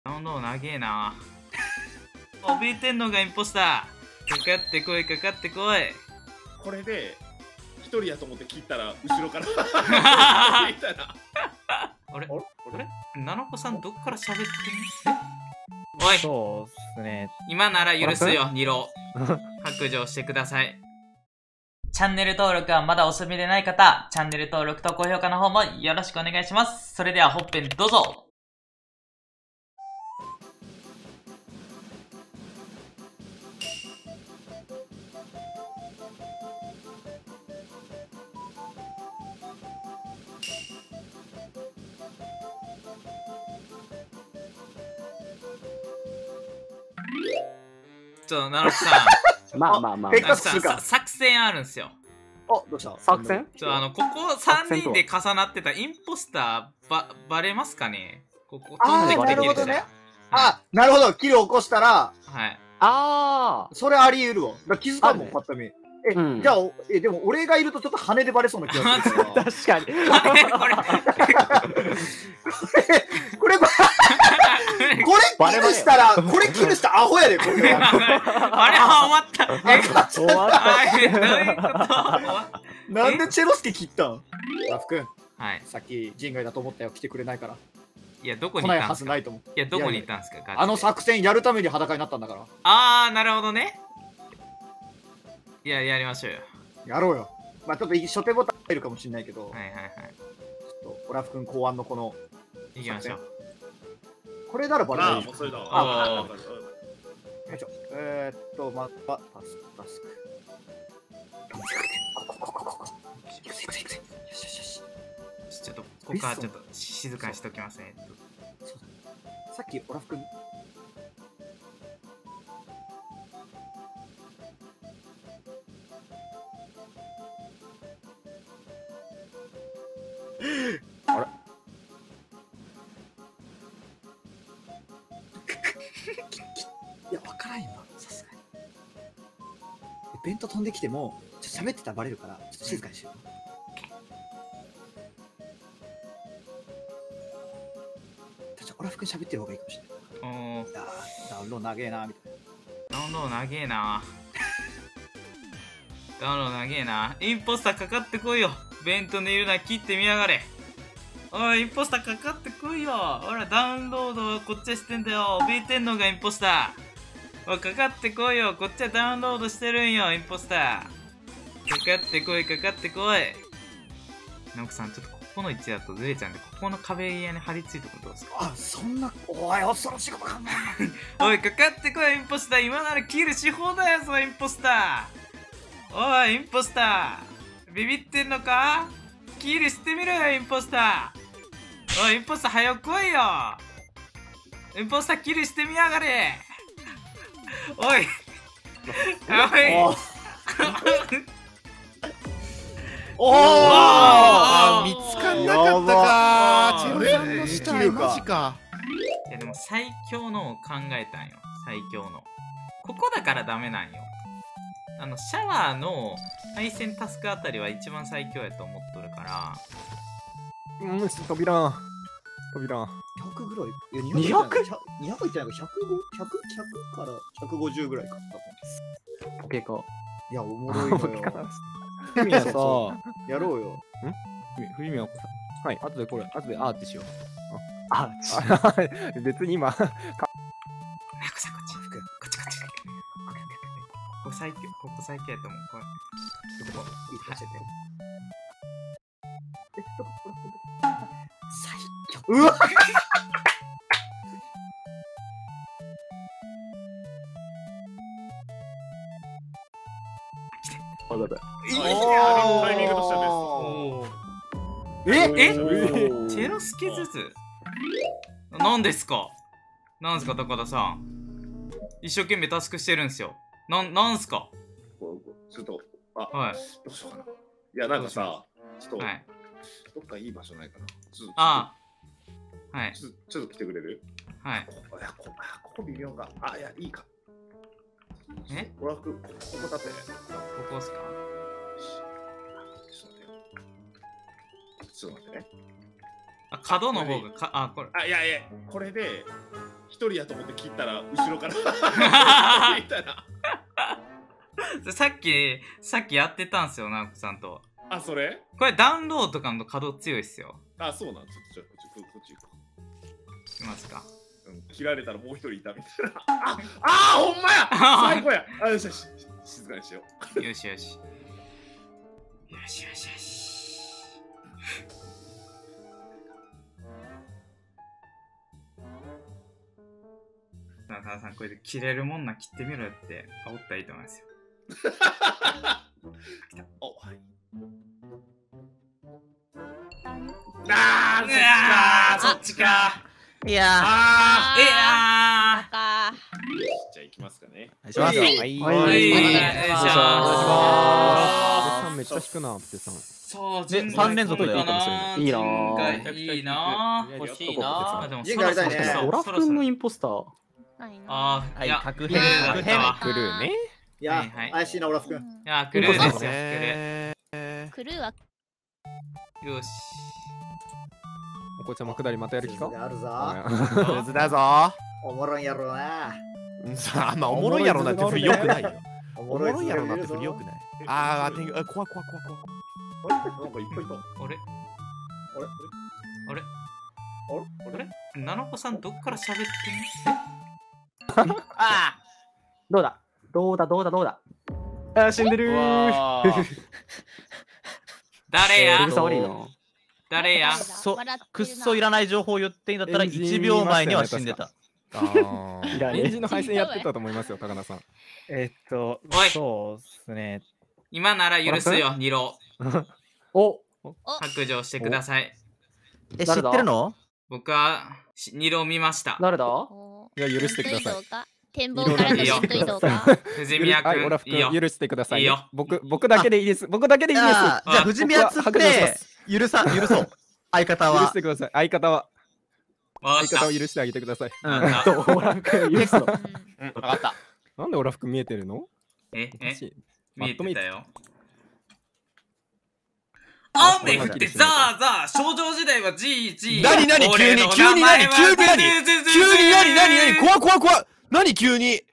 長えな。怯えてんのがインポスター。かかってこい、かかってこい。 これで一人やと思って切ったら後ろからみたいな。 あれナナコさんどっから喋ってんの？おい、 そうっすね。 今なら許すよ、ニロ。白状してください。チャンネル登録はまだお済みでない方、チャンネル登録と高評価の方もよろしくお願いします。それでは本編どうぞ。ナナコさん。 まあ。 結果するか。 作戦あるんすよ。 あ、どうした？ 作戦？ ここ3人で重なってたインポスターバレますかね？ここ飛んできてなるほどね。 はい、 あ、なるほど。キル起こしたら、 はい。 それあり得るわ。だから気づかんもん、パッと見。 うんじゃあ、でも俺がいるとちょっと羽でバレそうな気がするから。 確かに。 これキルしたら、これキルしたアホやで、これは。 あれは終わった。 終わった。 どういうことなんでチェロスケ切ったん？ラフ君、 はい。 さっき人外だと思ったよ。来てくれないから。 いや、どこ来ないはにいたんすか？ ずないと思う。 いや、どこにいたんすか？ あの作戦やるために裸になったんだから。 あー、なるほどね。いや、やりましょうよ。 やろうよ。まあちょっと初手ボタン入るかもしれないけど、 はいはいはい。 ちょっとオラフ君考案のこの、 行きましょう。 これならバレああ、 ないでしょ。 もうそれだ。 あああ、 よいしょ。また、タスク。よし。 ちょっと、ここからちょっと静かにしときますね。 そうだ。さっきオラフ君、あれいや、わからんよな、さすがに。イベント飛んできても、ちょっと喋ってたらバレるから、ちょっと静かにしよう。オラフ君喋ってる方がいいかもしれない。 おー、 ダウンロード長えな、みたいな。 ダウンロード長えな。ダウンロード長えな。インポスターかかってこいよ。ベントのいるな、切ってみやがれ。おい、インポスターかかってこいよ。ほら、ダウンロードこっちはしてんだよ。怯えてんのがインポスター。おい、かかってこいよ。こっちはダウンロードしてるんよ、インポスター。かかってこい、かかってこい。ナオキさん、ちょっとここの位置だとずれちゃうんで、ここの壁際に張り付いてくるどうですか？ あ、そんな、おい、恐ろしいこと考えな。 おい、かかってこい、インポスター。今ならキルし放題やぞ、インポスター。おい、インポスター。ビビってんのか？キルしてみろよ、インポスター。おい、インポスター、早く来いよ。インポスター、キルしてみやがれ。おい。おい。 あ、見つかんなかったか。チェロさんの死体マジか。 いや、でも最強のを考えたんよ。最強の。ここだからダメなんよ。シャワーの配線タスクあたりは一番最強やと思っとるから。 扉。 100ぐらい。 200？ 200いってないか、100から150ぐらいか。 オッケーか。 いや、おもろいのよ。 フミヤさ、 やろうよ。 フミヤさ、はい、後でアーチしよう。アーチ別に今、 ナコさん、こっち。こっち。ここ最強やと思う。これ。 いいかしてて。最強。うわタイミングとしてはチェロスケずつ何ですか高田さん。一生懸命タスクしてるんすよ。なんすか？ ちょっと、 はい。 どうしようかな。いや、なんかさ、ちょっと、 はい。 どっかいい場所ないかな。 はい。 ちょっと来てくれる？ はい。 ここ微妙か。いや、いいか。オラフ、ここ立って。 ここっすか？ ちょっと待ってね。 角の方がこれ。 いや、これで、 一人やと思って切ったら後ろからみたいな。 さっきやってたんすよ、直子さんと。 あ、それ？ これダウンロードとかの稼働強いっすよ。 あ、そうなん。ちょっとこっち行こいきますか。 う。切られたらもう一人いたみたいな。ほんまや。最高や。よしよし。静かにしよう。 よしよし。よしよしよし。田中さん、これで切れるもんな切ってみろよって煽ったらいいと思いますよ。 お、はい。そっちか。 いやじゃあ行きますかね。 ー、しますよ。はい。 はいお願いします。 めっちゃ引くな、ってさん。 そう、 で三連続でいいな。 いいないいな。 欲しいな。 でもジンがやりたいねそろそろオラフ君のインポスター。 ああ、 はいいや、 確クルーだったわ。 クルーね。 いや、 はいはい怪しいな、オラフ君。 いや、クルーですよ、クルクルーはー。よし。 お子ちゃま下りまたやる気か？ あるぞ。 クズだぞ。 おもろいんやろうな。 さあ、まあ、おもろいやろなって振りよくないよ。 おおもろいやろなって振りよくない。あー、怖い。 なんかいっぱいいた。 あれあれあれナナコさんどっから喋ってんの？ あどうだあ、死んでるー。 誰やうるさ悪いな。 誰やくっそいらない情報を言っていいんだったら1秒前には死んでた。 いや、エンジンの配線やってたと思いますよ、高菜さん。 おいそうっすね。 今なら許すよ、ニロ。 お白状してください。 知ってるの？ 僕はニロを見ました。 誰だ？ おいや、許してください。 展望からのヒント移動か。 藤宮はい、オラフ君、いいよ。 君、許してくださいね。 いいよ僕だけでいいです。僕だけでいいです。 じゃあ、藤宮つっ僕は白状しまてす許そう。相方許はしてください。相方わかった。 を許してあげてください。 わかったオラフ君許すの。 分かった。 なんでオラフ君見えてるの？ 見えてたよ。 あ雨降ってザーザー少女時代はじいじい。 何何急に急に何急に何急に何怖い何急に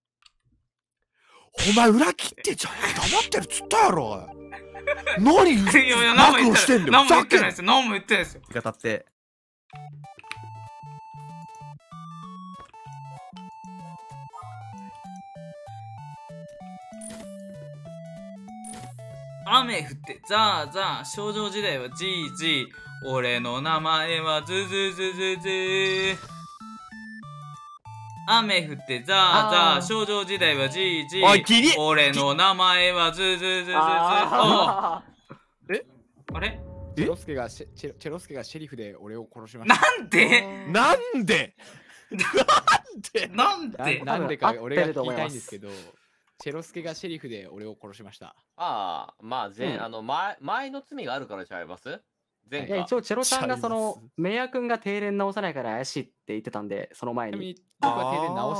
お前裏切ってちゃ黙ってるっつったやろ何いやいや、何も言暴露してんだよ何も言ってないですよ。何も言ってないですよ。 味方って。 雨降ってザーザー少女時代はじいじい。俺の名前はズズズズズー。雨降ってザーザー少女時代はじいじい。 おいキリ俺の名前はズズズズズー。 ああれチェロスケがシェリフで俺を殺しました。 なんでなんでなんでなんでか俺が聞きたいんですけど、チェロスケがシェリフで俺を殺しました。 ああ、まあ、前の罪があるからちゃいます前いや、 科。 一応、チェロちゃんがメイヤ君が停電直さないから怪しいって言ってたんで、その前に。 ちなみに僕は停電直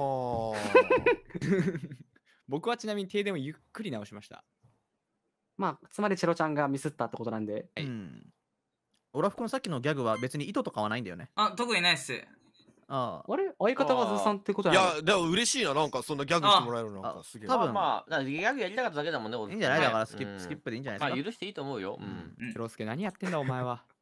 してます。僕はちなみに停電をゆっくり直しました。 まあ、つまりチェロちゃんがミスったってことなんで。 オラフ君のさっきのギャグは別に意図とかはないんだよね。 あ、特にないっす。 ああれ相方がズーさんってこといなの？ やでも嬉しいな、なんかそんなギャグしてもらえるのなんかすげえ。 多分まあ、ギャグやりたかっただけだもんね。 いいんじゃない？だからスキうんップでいいんじゃないまあ、 ですか。 許していいと思うよ。 チェロスケ何やってんだお前は。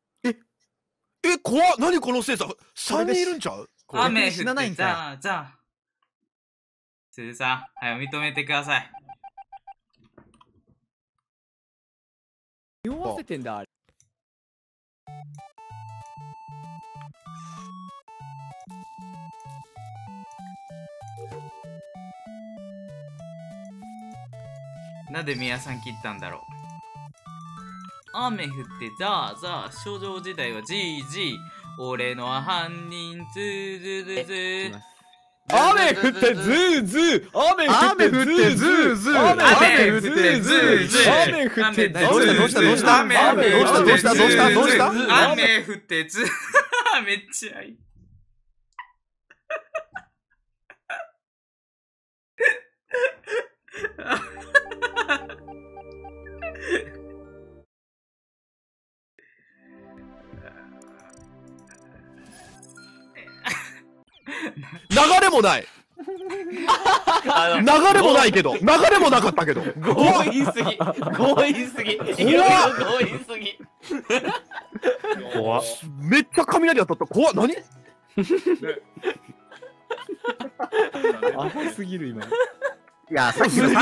怖っ、何この星座3人いるんちゃう？ 雨降って死なないんかいザーザー。すずさん、はい、認めてください。 匂わせてんだあれ。 なんで宮さん切ったんだろう。雨降ってザーザー少女時代はじいじい。俺の犯人ズーズーズーズー。 雨降ってズーズー雨降ってズーズー雨降ってズーズー雨降ってどうしたどうした雨降ってどうしたどうしたどうしたどうした雨降ってズーめっちゃいい。 流れもない。流れもないけど、流れもなかったけど。 強引すぎ。強引すぎ。強引すぎ。 怖っ。 めっちゃ雷当たった。怖っ。何？ アホすぎる今。 いや、さっきの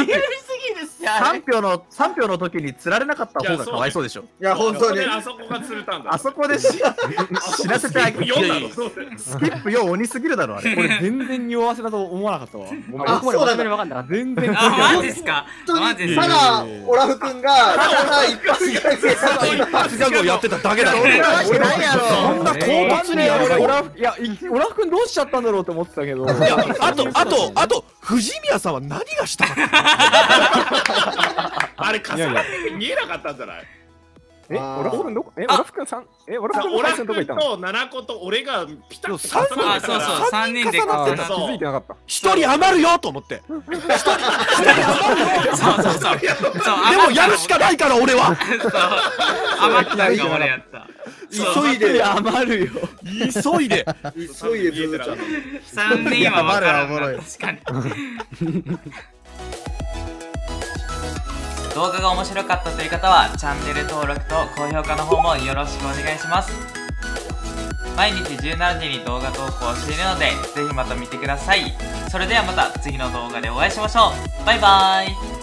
3票の時に釣られなかった方がかわいそうでしょ。 いや、本当に。 あそこが釣れたんだ。 あそこで死なせてあげる。 スキップよ、鬼すぎるだろ、あれ。 俺全然匂わせだと思わなかったわ。ごめん。 あ、そうだ分かんなかった。 全然。 あ、マジっすか。マジっすか。 ただ、オラフ君が、ただ一発ギャグ一発ギャグをやってただけだろ。 俺はしてないやろ。 そんな唐突にやられる。 オラフ君どうしちゃったんだろうって思ってたけど。 いや、あと、藤宮さんは何がしたかったあれ、重なって見えなかったんじゃない？ オラフ君どこ？オラフ君さん？オラフ君オラフどこ行ったの？ 君と七子と俺がピタッと三人あ、そうそう、3人で。 気づいてなかった。 一人余るよと思って。 そうそうそう。 でもやるしかないから俺は。 余ったんが俺やった。 急いで余るよ。 急いで。 急いでずーちゃん。 3人は分からんな。 いや確かに。動画が面白かったという方はチャンネル登録と高評価の方もよろしくお願いします。毎日17時に動画投稿しているのでぜひまた見てください。それではまた次の動画でお会いしましょう。バイバーイ。